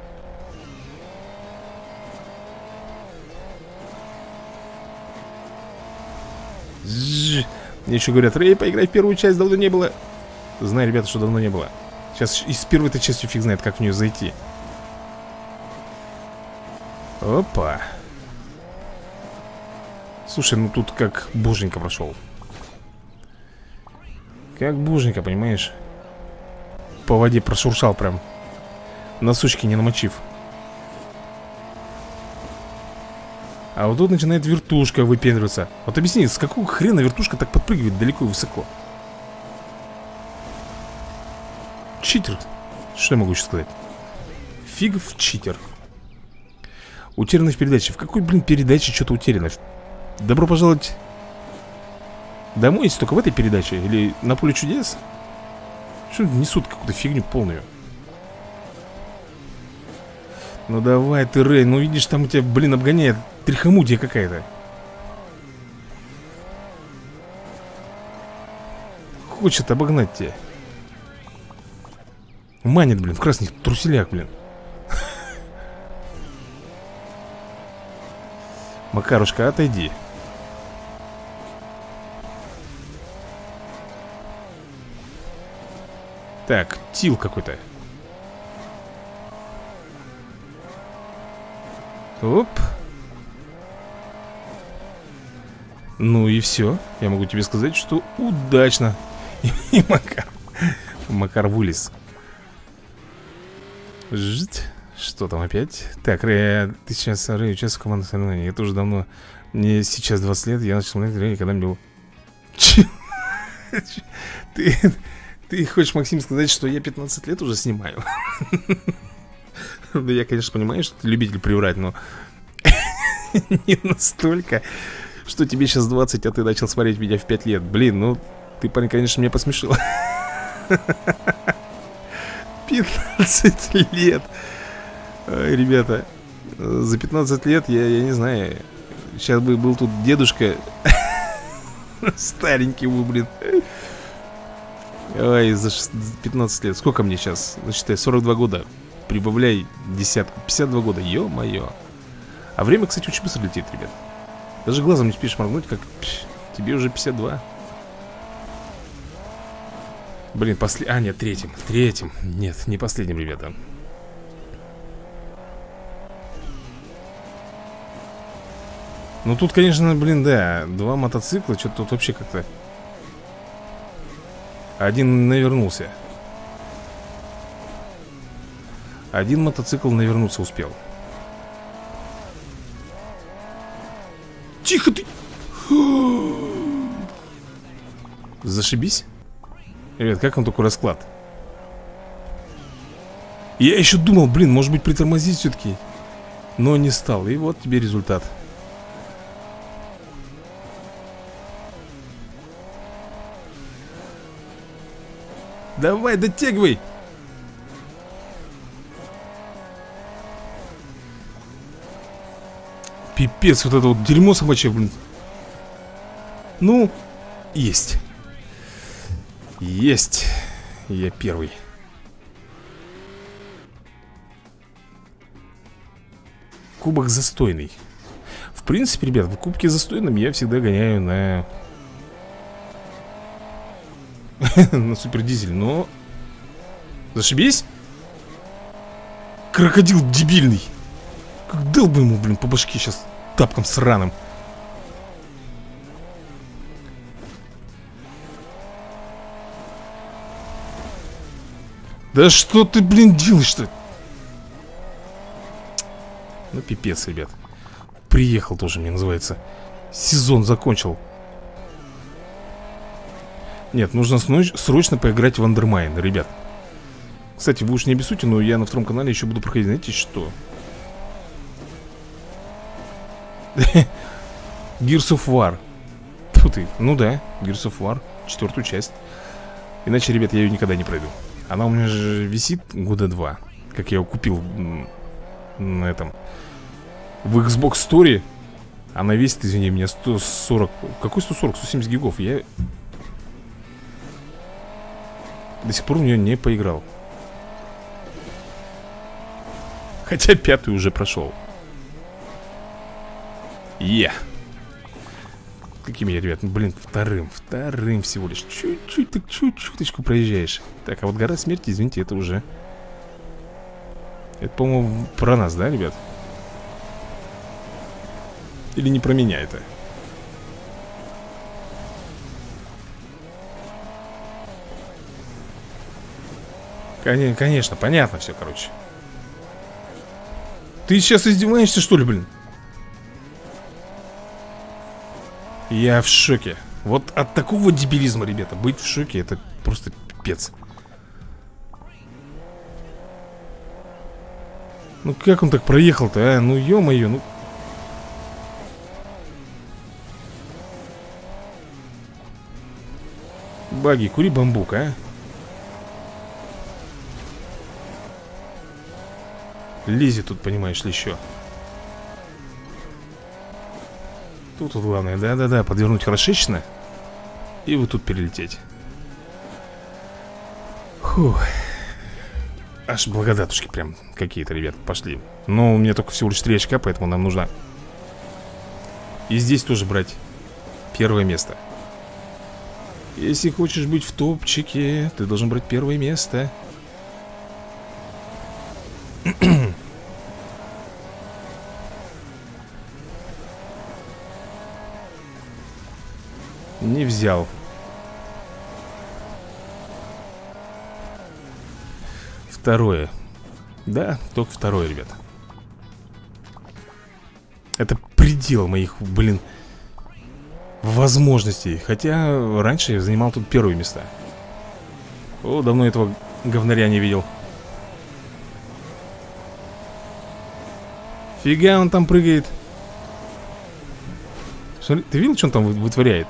Мне еще говорят: Рэй, поиграй в первую часть, давно не было. Знаю, ребята, что давно не было. Сейчас и с первой-то частью фиг знает, как в нее зайти. Опа. Слушай, ну тут как боженька прошел. Как боженька, понимаешь? По воде прошуршал прям. Носочки не намочив. А вот тут начинает вертушка выпендриваться. Вот объясни, с какого хрена вертушка так подпрыгивает далеко и высоко? Читер. Что я могу еще сказать? Фигов читер. Утеряно в передаче. В какой, блин, передаче что-то утеряно? Добро пожаловать домой, если только в этой передаче. Или на поле чудес? Что несут какую-то фигню полную? Ну давай ты, Рэй. Ну видишь, там у тебя, блин, обгоняет трихомудия какая-то. Хочет обогнать тебя. Манит, блин, в красных труселях, блин. Макарушка, отойди. Так, тил какой-то. Оп. Ну и все. Я могу тебе сказать, что удачно. И Макар вылез. Жить. Что там опять? Так, Рэй, ты сейчас, Рэй, участвуешь в командном соревновании. Я тоже давно. Мне сейчас 20 лет. Я начал смотреть Рэй, когда мне было. Ты хочешь, Максим, сказать, что я 15 лет уже снимаю? Да я, конечно, понимаю, что ты любитель приврать, но не настолько, что тебе сейчас 20, а ты начал смотреть меня в 5 лет. Блин, ну ты, парень, конечно, меня посмешил. 15 лет. Ой, ребята, за 15 лет я не знаю. Сейчас бы был тут дедушка. Старенький вы, блин. Ой, за 15 лет. Сколько мне сейчас? Ну, считай, 42 года. Прибавляй десятку. 52 года, ё-моё. А время, кстати, очень быстро летит, ребят. Даже глазом не успеешь моргнуть, как тебе уже 52. Блин, А, нет, третьим. Нет, не последним, ребята. Ну тут, конечно, блин, да. 2 мотоцикла, что-то тут вообще как-то. Один навернулся. Один мотоцикл навернуться успел. Тихо ты! Зашибись. Ребят, как он такой расклад? Я еще думал, блин, может быть притормозить все-таки. Но не стал, и вот тебе результат. Давай, дотягивай. Пипец, вот это вот дерьмо собачье, блин. Ну, есть. Есть. Я первый. Кубок застойный. В принципе, ребят, в кубке застойном я всегда гоняю на на супердизель, но... Зашибись. Крокодил дебильный. Как дал бы ему, блин, по башке сейчас тапком сраным. Да что ты, блин, делаешь-то? Ну, пипец, ребят. Приехал тоже, мне называется. Сезон закончил. Нет, нужно срочно поиграть в Андермайн, ребят. Кстати, вы уж не обессудьте, но я на втором канале еще буду проходить, знаете что? Gears of War. Тьфу ты, ну да, Gears of War, 4-ю часть. Иначе, ребят, я ее никогда не пройду. Она у меня же висит года 2. Как я ее купил на этом, в Xbox Store. Она весит, извини меня, 140. Какой 140? 170 гигов. Я до сих пор в нее не поиграл. Хотя 5-ю уже прошел. Какими я, ребят? Ну, блин, вторым всего лишь. Чуть-чуть, так чуть-чуточку проезжаешь. Так, а вот гора смерти, извините, это уже... Это, по-моему, про нас, да, ребят? Или не про меня это? Конечно, понятно все, короче. Ты сейчас издеваешься, что ли, блин? Я в шоке. Вот от такого дебилизма, ребята, быть в шоке, это просто пипец. Ну как он так проехал-то, а? Ну ё-моё, ну... Баги, кури бамбук, а? Лезет тут, понимаешь ли, еще. Тут вот главное, да-да-да, подвернуть хорошечно. И вот тут перелететь. Фух. Аж благодатушки прям какие-то, ребят, пошли. Но у меня только всего лишь 3 очка, поэтому нам нужно и здесь тоже брать первое место. Если хочешь быть в топчике, ты должен брать первое место. Не взял. Второе. Да, только второе, ребят. Это предел моих, блин, возможностей. Хотя раньше я занимал тут первые места. О, давно этого говнаря не видел. Фига он там прыгает. Смотри, ты видел, что он там вытворяет?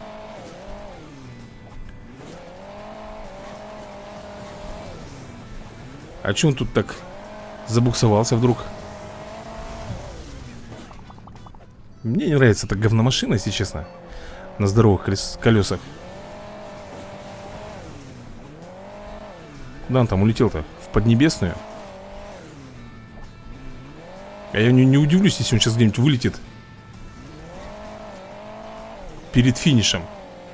А че он тут так забуксовался вдруг? Мне не нравится эта говномашина, если честно. На здоровых колесах. Да, он там улетел-то в Поднебесную. А я не удивлюсь, если он сейчас где-нибудь вылетит перед финишем.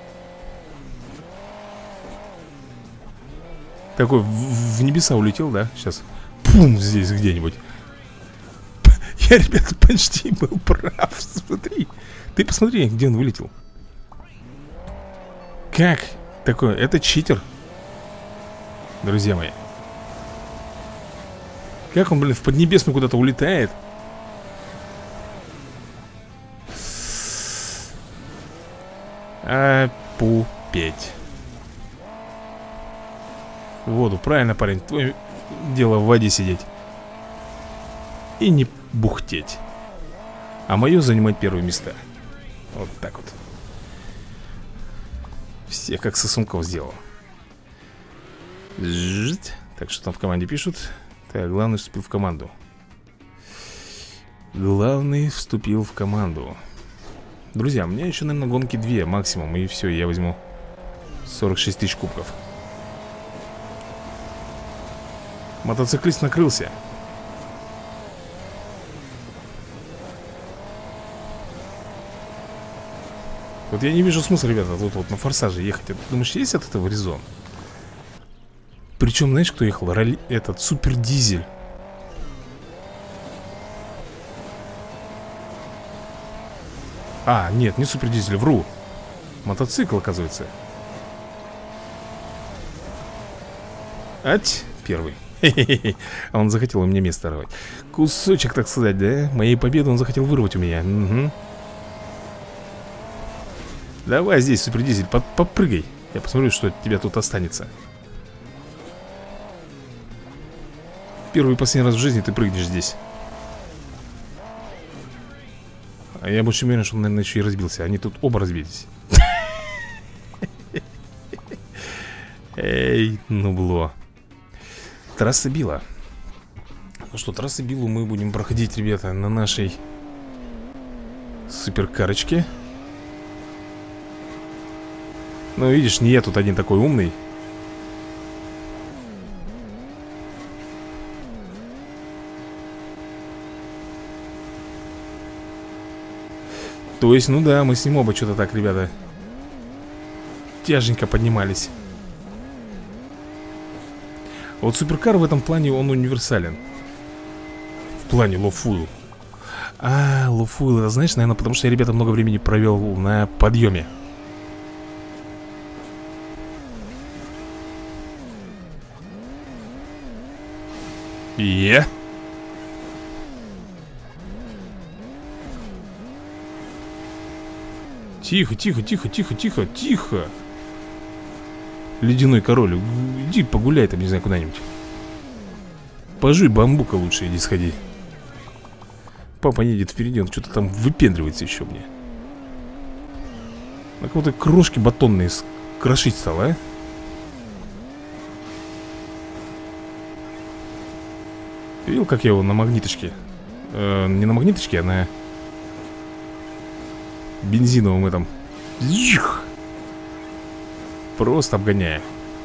Такой в небеса улетел, да? Сейчас. Пум, здесь где-нибудь. Я, ребята, почти был прав. Смотри. Ты посмотри, где он вылетел. Как такое? Это читер. Друзья мои. Как он, блин, в Поднебесную куда-то улетает? Опупеть. В воду, правильно, парень. Твое дело в воде сидеть и не бухтеть. А мое занимать первые места. Вот так вот. Все как сосунков сделал. Жить. Так, что там в команде пишут? Так, главный вступил в команду. Главный вступил в команду. Друзья, у меня еще, наверное, гонки 2 максимум. И все, я возьму 46 тысяч кубков. Мотоциклист накрылся. Вот я не вижу смысла, ребята, тут вот на форсаже ехать. Ты думаешь, есть от этого резон? Причем, знаешь, кто ехал? Этот супер дизель. А, нет, не супер дизель, вру. Мотоцикл, оказывается. Ать, первый. А он захотел у меня место рвать. Кусочек, так сказать, да? Моей победы он захотел вырвать у меня. Угу. Давай здесь, супердизель, попрыгай. Я посмотрю, что от тебя тут останется. Первый и последний раз в жизни ты прыгнешь здесь. А я больше уверен, что он, наверное, еще и разбился. Они тут оба разбились. Эй, нубло. Трасса Билла. Ну что, трассы Биллу мы будем проходить, ребята, на нашей суперкарочке. Ну, видишь, не я тут один такой умный. То есть, ну да, мы с ним оба что-то так, ребята, тяженько поднимались. Вот суперкар в этом плане, он универсален. В плане лоу-фуил. А, лоу-фуил, это знаешь, наверное, потому что я, ребята, много времени провел на подъеме. Тихо, тихо, тихо, тихо, тихо, тихо. Ледяной король, иди погуляй там, не знаю, куда-нибудь. Пожуй бамбука лучше, иди сходи. Папа не едет впереди, он что-то там выпендривается еще мне. На кого-то крошки батонные крошить стало, а? Видел, как я его на магниточке? Не на магниточке, а на бензиновом этом. Просто обгоняя.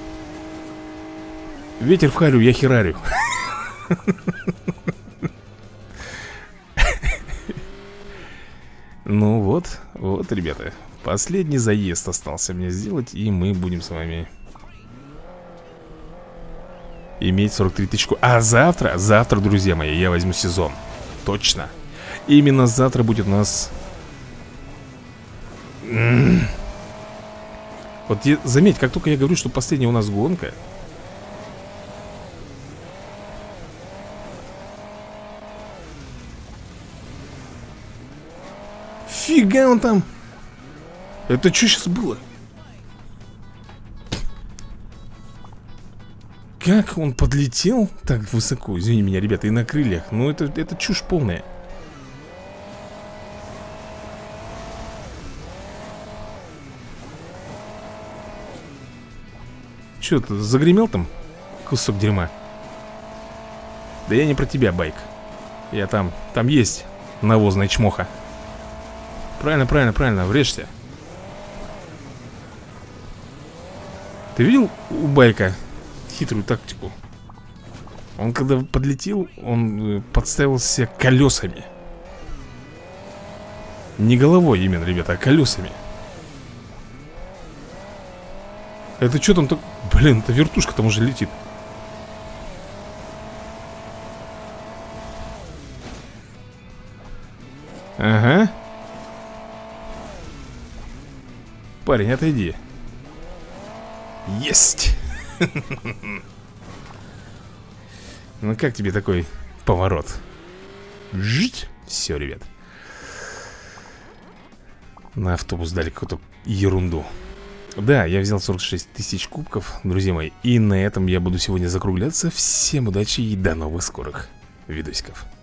Ветер в харю, я херарю. Ну вот, вот, ребята, последний заезд остался мне сделать, и мы будем с вами иметь 43 тысячи. А завтра, друзья мои, я возьму сезон. Точно. Именно завтра будет у нас... Вот заметь, как только я говорю, что последняя у нас гонка, фига он там. Это что сейчас было? Как он подлетел так высоко, извини меня, ребята, и на крыльях. Ну это чушь полная. Че ты загремел там, кусок дерьма? Да я не про тебя, байк. Я там есть навозная чмоха. Правильно, правильно, правильно, врежься. Ты видел у байка хитрую тактику? Он когда подлетел, он подставился колесами. Не головой именно, ребята, а колесами. Это что там так... Блин, это вертушка там уже летит. Ага. Парень, отойди. Есть. Ну как тебе такой поворот? Жить. Все, ребят. На автобус дали какую-то ерунду. Да, я взял 46 тысяч кубков, друзья мои. И на этом я буду сегодня закругляться. Всем удачи и до новых скорых видосиков.